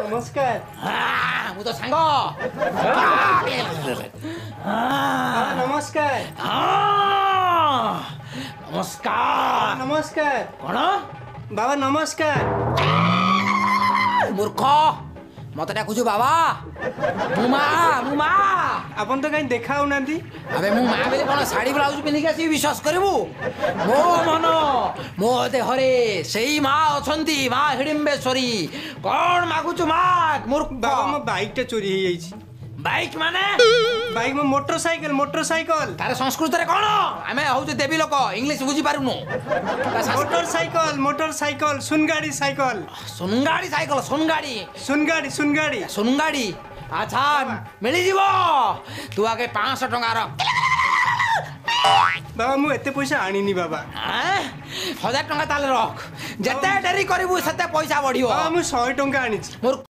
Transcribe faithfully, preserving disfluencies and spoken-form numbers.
नमस्कार हाँ मु तो सांग नमस्कार नमस्कार नमस्कार कौन बाबा नमस्कार मूर्ख मत डाकुछु बाबा मुमा मुमा आपन तो कहीं देखा हो नांती अबे मु मां बेले कोन साड़ी ब्लाउज पिन्हि आसी विश्वास करबू मो मन मो देहरे सेही मां अछंती मां हिडिंबेश्वरी कोन मागुछु माग मूर्ख बाबा मो बाइक टा चोरी हो जाई बाइक माने बाइक में मोटरसाइकिल मोटरसाइकिल तारे संस्कृत रे कोन आमे हौ जे देवी लोक इंग्लिश बुझी पारुनु मोटरसाइकिल मोटरसाइकिल सुनगाड़ी साइकिल सुनगाड़ी साइकिल सुनगाड़ी सुनगाड़ी सुनगाड़ी सुनगाड़ी अच्छा मिली जीवो तू आगे पाँच सौ टंका रख बाबा मु एते पैसा आनिनी बाबा हजार टंका ताले रख जते डेरी करिबू सेते पैसा बढ़ियो बाबा मु सौ टंका आनिछि मोर